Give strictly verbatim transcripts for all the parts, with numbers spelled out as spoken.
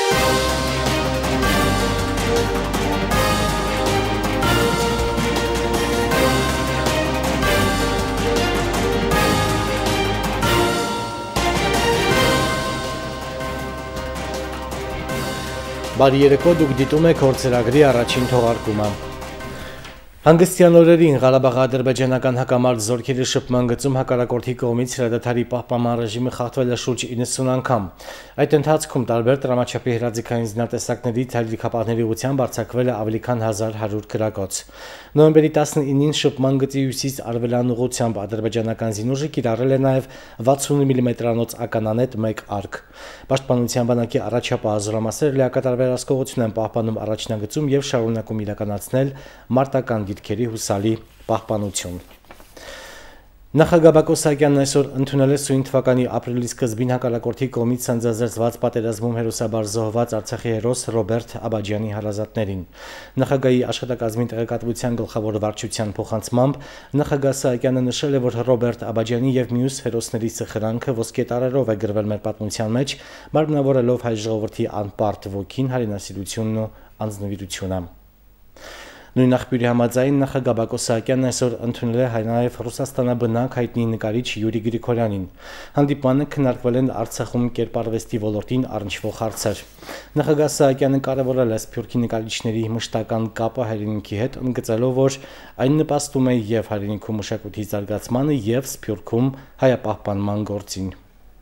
Բարի երեկո, դուք դիտում եք հորձերագրի առաջին թողարկումը։ Հանգստյան օրերին Ղարաբաղի ադրբեջանական հակամարտ զորքերի շփման գծում հակառակորդի կողմից հրադադարի պահպանման ռեժիմը խախտվել է շուրջ իննսուն անգամ։ Այդ ընթացքում տարբեր տրամաչափի հրաձգային զինատեսակներից հելիկոպտերների ուղղությամբ արձակվել է ավելի քան հազար հարյուր գրակոց։ Նոյեմբերի տասնինին շփման գծի հյուսիս-արևելյան ուղղությամբ ադրբեջանական զինուժը կիրառել է նաև վաթսուն միլիմետրանոց ականանետ մեկ արկ։ Պաշտպանության բանակի առաջապահ զորամասերը լիակատար վերահսկողություն են պահպանում առաջնագծում եւ շարունակում իրականացնել մարտական դիրքերի հուսալի պահպանություն։ Նախագահ Բակո Սահակյանն այսօր ընդունել է սույն թվականի ապրիլի սկզբին հակառակորդի կողմից սանձազերծված պատերազմում հերոսաբար զոհված Արցախի հերոս Ռոբերտ Աբաջյանի հարազատներին։ Նախագահի աշխատակազմի տեղեկատվության գլխավոր վարչության փոխանցմամբ նախագահ Սահակյանը նշել է, որ Ռոբերտ Աբաջյանի եւ մյուս հերոսների սխրանքը ոսկե տարերով է գրվել մեր պատմության մեջ, մարմնավորելով հայ ժողովրդի անպարտ ոգին, հայրենասիրությունն ու անձնվիրությունը։ Նույն աղբյուրի համաձայն նախագահ Բակո Սահակյանն այսօր ընդունել է նաև Ռուսաստանաբնակ հայտնի նկարիչ Յուրի Գրիգորյանին։ Հանդիպանը քննարկվել են Արցախում կերպարվեստի ոլորտին առնչվող հարցեր։ Նախագահ Սահակյանը կարևորել է սփյուռքի նկարիչների մշտական կապը հայրենիքի հետ, ընդգծելով, որ այն նպաստում է եւ հայրենիքում մշակույթի զարգացմանը եւ Սփյուռքում հայապահպանման գործին։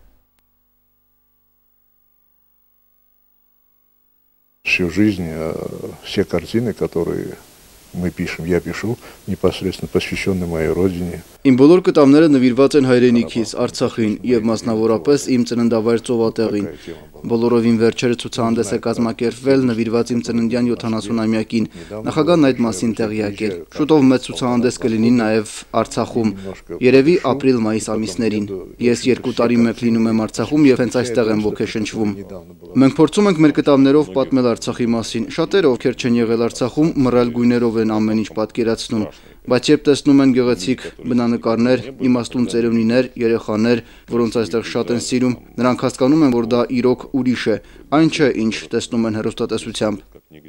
Всю жизнь все картины, которые мы пишем, я пишу, непосредственно посвященные моей родине. Իմ բոլոր կտավները նվիրված են հայրենիքիս, Արցախին եւ մասնավորապես իմ ծննդավայր Ծովատեղին։ Բոլորովին վերջերս ցուցահանդես է կազմակերպվել նվիրված իմ ծննդյան յոթանասունամյակին։ Նախագահն այդ մասին տեղյակ էր։ Շուտով մեծ ցուցահանդես կլինի նաեւ Արցախում, երևի ապրիլ-մայիս ամիսներին։ Ես երկու տարի մեկ լինում եմ Արցախում եւ հենց այստեղ եմ ոգեշնչվում։ Մենք փորձում ենք մեր կտավներով պատմել Արցախի մասին։ Շատերը, ովքեր չեն եղել Արցախում, մռայլ գույներով են ամեն ինչ պատկերացնում, բայց երբ տեսնում են գեղեցիկ բնանկարներ, իմաստուն ծերունիներ, երեխաներ, որոնց այստեղ շատ են սիրում, նրանք հասկանում են, որ դա իրոք ուրիշ է, այն չէ, ինչ տեսնում են հեռուստատեսությամբ։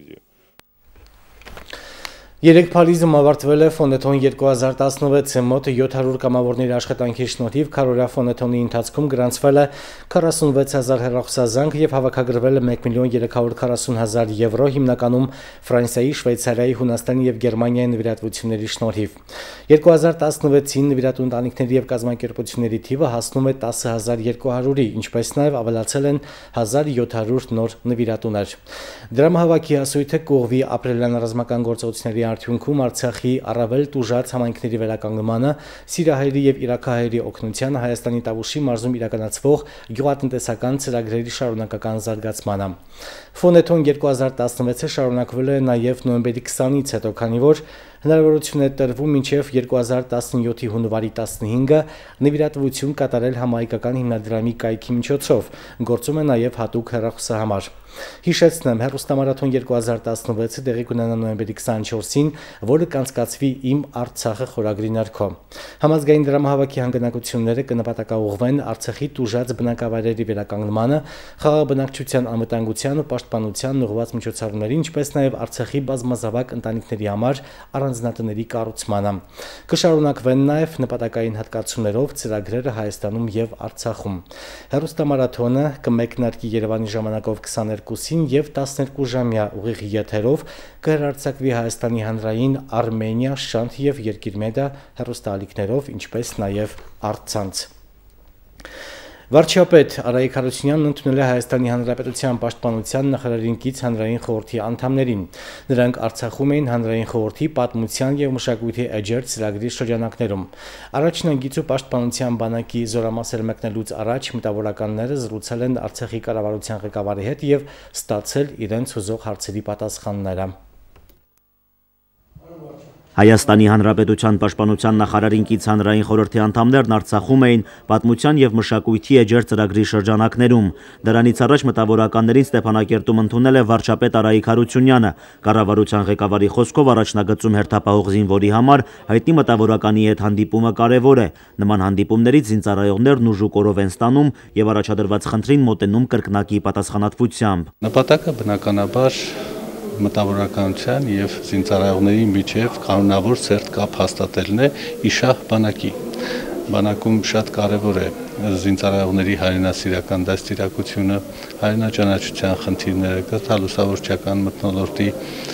Երեք Փարիզում ավարտվել է Ֆոնետոն երկու հազար տասնվեցը մոտ յոթ հարյուր կամավորների աշխատանքի շնորհիվ քարորյա Ֆոնետոնի ընթացքում գրանցվել է քառասունվեց հազար հեռախոսազանգ եւ հավաքագրվել է մեկ միլիոն երեք հարյուր քառասուն հազար եվրո, հիմնականում Ֆրանսիայի, Շվեյցարիայի, Հունաստանի եւ Գերմանիայի նվիրատվությունների շնորհիվ։ երկու հազար տասնվեցին նվիրատու ընտանիքների եւ կազմակերպությունների թիվը հասնում է տասը հազար երկու հարյուրի, ինչպես նաեւ ավելացել են հազար յոթ հարյուր նոր նվիրատուներ։ Դրամահավաքի հասույթը կողվի ապրիլյան ռազմական գործողությունների արդյունքում Արցախի առավել տուժած համայնքների վերականգնմանը, սիրահայերի եւ իրաքահայերի օգնությանը, Հայաստանի Տավուշի մարզում իրականացվող գյուղատնտեսական ծրագրերի շարունակական զարգացմանը։ Ֆոնետոն երկու հազար տասնվեցը շարունակվել է նաեւ նոյեմբերի քսանից հետո, քանի որ հնարավորություն է տրվում մինչև երկու հազար տասնյոթի հունվարի տասնհինգը նվիրատվություն կատարել համահայկական հիմնադրամի կայքի միջոցով, գործում է նաև հատուկ հեռախոսահամար։ Հիշեցնեմ, հեռուստամարաթոն երկու հազար տասնվեցը տեղի կունենա նոյեմբերի քսանչորսին, որը կանցկացվի Իմ Արցախը խորագրի ներքո։ Համազգային դրամահավաքի հանգանակությունները կնպատակաուղղվեն Արցախի տուժած բնակավայրերի վերականգնմանը, խաղաղաբնակչության անվտանգության ու պաշտպանության ուղղված միջոցառումների, ինչպես նաև Արցախի բազմազավակ ընտանիքների համար առանձնատների կառուցմանը։ Կշարունակվեն նաև նպատակային հատկացումներով ծրագրերը Հայաստանում եւ Արցախում։ Հեռուստամարաթոնը կմեկնարկի Երևանի ժամանակով քսաներկուսին եւ տասներկու ժամյա ուղիղ եթերով կհեռարձակվի Հայաստանի հանրային, Արմենիա, Շանթ եւ Երկիրմեդիա հեռուստաալիքներով, ինչպես նաեւ առցանց։ Վարչապետ Արայիկ Հարությունյանն ընդունել է Հայաստանի Հանրապետության պաշտպանության նախարարինքից հանրային խորհրդի անդամներին։ Նրանք Արցախում էին հանրային խորհրդի պատմության եւ մշակույթի էջեր ծրագրի շրջանակներում։ Առաջնագիծ ու պաշտպանության բանակի զորամասեր մեկնելուց առաջ մտավորականները զրուցել են Արցախի կառավարության ղեկավարի հետ եւ ստացել իրենց հուզող հարցերի պատասխանները։ Հայաստանի Հանրապետության պաշտպանության նախարարին կից հանրային խորհրդի անդամներն Արցախում էին պատմության եւ մշակույթի էջեր ծրագրի շրջանակներում։ Դրանից առաջ մտավորականներին Ստեփանակերտում ընդունել է վարչապետ Արայիկ Հարությունյանը։ Կառավարության ղեկավարի խոսքով առաջնագծում հերթապահող զինվորի համար հայտնի մտավորականի հետ հանդիպումը կարևոր է։ Նման հանդիպումներից զինծառայողներն ուժուկորով են ստանում եւ առաջադրված խնդրին մոտենում կրկնակի պատասխանատվությամբ։ Նպատակը բնականաբար մտավորականության եւ զինծառայողների միջև կանոնավոր սերտ կապ հաստատելն է իշահ բանակի։ Բանակում շատ կարևոր է զինծառայողների հայրենասիրական դաստիարակությունը, հայրենաճանաչության խնդիրները, կրթալուսավորչական մթնոլորտի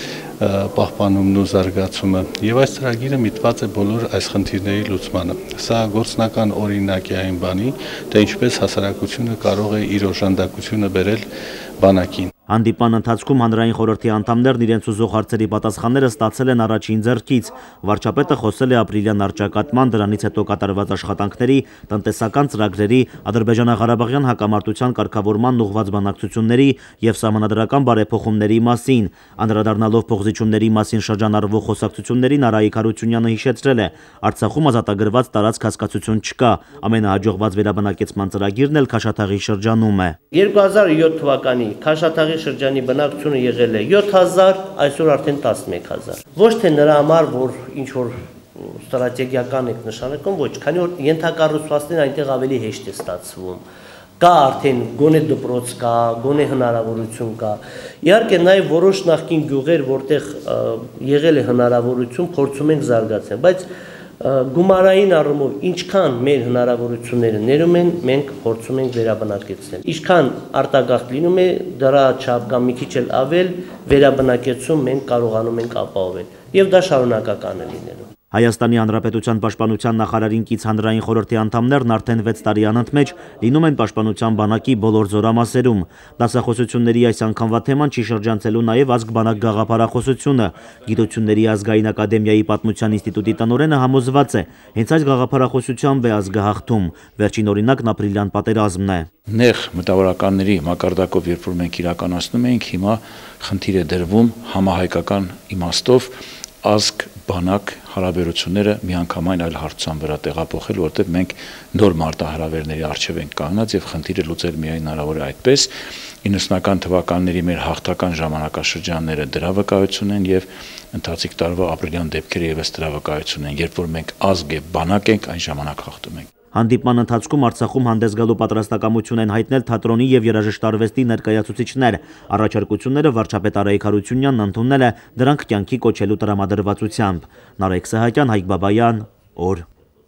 պահպանումն ու զարգացումը եւ այս ծրագիրը միտված է բոլոր այս խնդիրների լուծմանը։ Սա գործնական օրինակ է այն բանի, թե ինչպես հասարակությունը կարող է իր օժանդակությունը բերել բանակին։ Հանդիպան ընթացքում հանրային խորհրդի անդամներն իրենց ուզող հարցերի պատասխանները ստացել են առաջին ձեռքից։ Վարչապետը խոսել է ապրիլյան առճակատման, դրանից հետո կատարված աշխատանքների, տնտեսական ծրագրերի, Ադրբեջանա-Ղարաբաղյան հակամարտության կարգավորման ուղղված բանակցությունների եւ սահմանադրական բարեփոխումների մասին։ Անդրադառնալով փոխզիջումների մասին շրջանառվող խոսակցություններին Արայիկ Հարությունյանը հիշեցրել է. Արցախում ազատագրված տարածք հասկացություն չկա։ Ամենահաջողված վերաբնակեցման ծրագիրն էլ Քաշաթաղի շրջանում է։ երկու հազար յոթ թվականի Քաշաթաղի շրջանի բնակչությունը եղել է յոթ հազար, այսօր արդեն տասնմեկ հազար։ Ոչ թե նրա համար, որ ինչ որ ստրատեգիական եք նշանակում, ոչ, քանի որ ենթակառուցվածքն այնտեղ ավելի հեշտ է ստացվում։ Կա արդեն գոնե դպրոց կա, գոնե հնարավորություն կա։ Իհարկե նաև որոշ նախկին գյուղեր, որտեղ եղել է հնարավորություն, փորձում ենք զարգացնել, բայց գումարային առումով ինչքան մեր հնարավորությունները ներում են, մենք փորձում ենք վերաբնակեցնել։ Ինչքան արտագաղթ լինում է, դրա չափ կամ մի քիչ էլ ավել վերաբնակեցում մենք կարողանում ենք ապահովել, եւ դա շարունակական է լինելու։ Հայաստանի Հանրապետության պաշտպանության նախարարին կից հանրային խորհրդի անդամներն արդեն վեց տարի անընդմեջ լինում են պաշտպանության բանակի բոլոր զորամասերում։ Դասախոսությունների այս անգամվա թեման չի շրջանցելու նաև ազգ-բանակ գաղափարախոսությունը։ Գիտությունների ազգային ակադեմիայի պատմության ինստիտուտի տնօրենը համոզված է, հենց այս գաղափարախոսությամբ է ազգը հաղթում։ Վերջին օրինակն ապրիլյան պատերազմն է։ Նեղ մտավորականների մակարդակով, երբ որ մենք իրականացնում ենք, հիմա խնդիր է դրվում համահայկական իմաստով ազգ բանակ հարաբերությունները միանգամայն այլ հարցության վրա տեղափոխել, որտեղ մենք նոր մարտահրավերների առջև ենք կանգնած եւ խնդիրը լուծել միայն հնարավոր է այդպես։ իննսունական թվականների մեր հաղթական ժամանակաշրջանները դրա վկայություն են եւ ընթացիկ տարվա ապրիլյան դեպքերը եւս դրա վկայություն են, երբ որ մենք ազգ եւ բանակ ենք, այն ժամանակ հաղթում ենք։ Հանդիպման ընթացքում Արցախում հանդես գալու պատրաստակամություն են հայտնել թատրոնի եւ երաժշտարվեստի ներկայացուցիչներ։ Առաջարկությունները վարչապետ Արայիկ Հարությունյանն ընդունել է դրանք կյանքի կոչելու տրամադրվածությամբ։ Նարեկ Սահակյան, Հայկ Բաբայան, օր։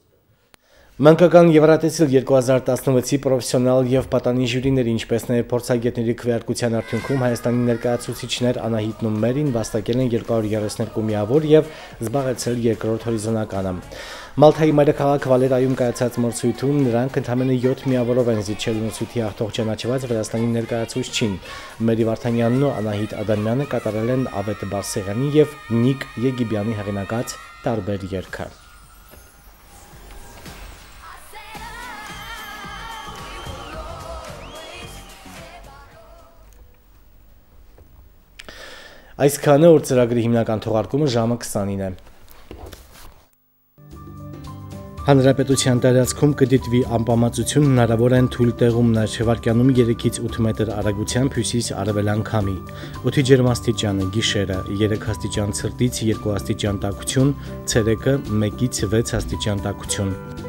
Մանկական Եվրատեսիլ երկու հազար տասնվեցի պրոֆեսիոնալ եւ պատանի ժյուրիների, ինչպես նաեւ փորձագետների քվեարկության արդյունքում Հայաստանի ներկայացուցիչներ Անահիտ ու Մերին վաստակել են երկու հարյուր երեսներկու միավոր եւ զբաղեցրել երկրորդ հորիզոնականը։ Մալթայի մայրաքաղաք Վալերայում կայացած մրցույթում նրանք ընդամենը յոթ միավորով են զիջել մրցույթի հաղթող ճանաչված Վրաստանի ներկայացուցչին։ Մերի Վարդանյանն ու Անահիտ Ադամյանը կատարել են Ավետ Բարսեղյանի եւ Նիկ Եգիբյանի հեղինակած տարբեր երգը։ Այսքանը օր ծրագրի հիմնական թողարկումը ժամը քսանին է։ Հանրապետության տարածքում կդիտվի անպամացություն, հնարավոր են թույլ տեղումներ, շվարկյանում երեքից ութ մետր արագությամբ հյուսիս-արևելյան քամի։ Օդի ջերմաստիճանը՝ գիշերը երեք աստիճան ցրտից երկու աստիճան տաքություն, ցերեկը մեկից վեց աստիճան տաքություն։